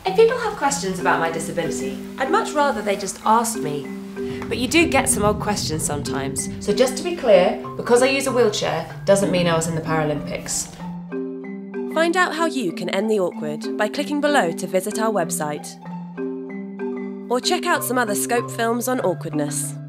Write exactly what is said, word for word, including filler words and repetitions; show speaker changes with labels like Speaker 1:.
Speaker 1: If people have questions about my disability, I'd much rather they just asked me. But you do get some odd questions sometimes. So just to be clear, because I use a wheelchair doesn't mean I was in the Paralympics.
Speaker 2: Find out how you can end the awkward by clicking below to visit our website. Or check out some other Scope films on awkwardness.